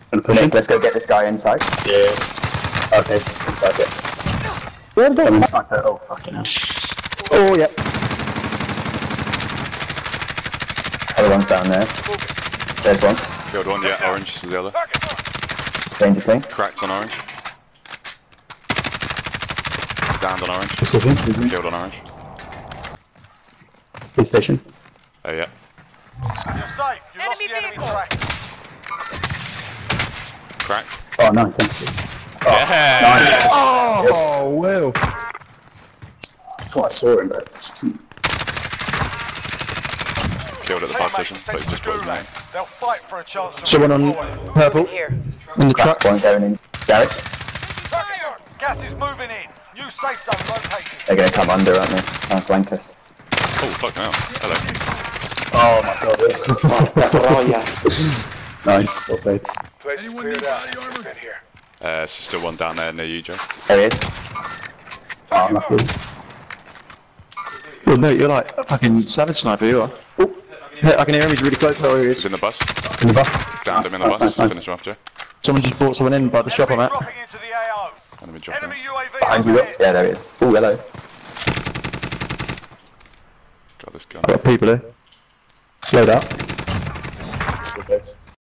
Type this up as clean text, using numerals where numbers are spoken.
Nick, let's go get this guy inside. Yeah. Okay, inside it. Where the I'm dog? inside her. Oh, fucking hell. Oh, yeah. Other one's down there. There's one. Killed one, yeah, orange is the other. Danger thing. Cracked on orange. Downed on orange. Precision. Killed on orange. Police station. Oh yeah. You're safe. You lost the enemy track. Cracked. Oh, nice, thank you. Yeah! Nice. Oh, well. I thought I saw him, but... Killed at the bus station, Teammates but he sent just to put his name. Gulag. They'll fight for a chance to Someone on redeploy. purple. In the Crack truck. one going in. Garage. Gas is moving in. New safe zone located. They're going to come under, aren't they? Trying to flank us. Oh, fucking hell. Hello. Oh my god, Oh, yeah. nice, well played. Place is cleared out. Get here. There's still one down there near you, Joe. There he is. Oh, lucky. Oh, no, you're like a fucking savage sniper, you are. Oh, I can hear him, he's really close. Oh, he He's is. in the bus. In the bus. Downed him in the Nice, bus. nice, nice. Finish him off, Joe. Someone just brought someone in by the shop I'm Enemy at. dropping into the AO. Enemy dropping. Enemy UAV Behind you. overhead. Yeah, there he is. Oh, hello. Got this gun. I've got people here. Load up. So good.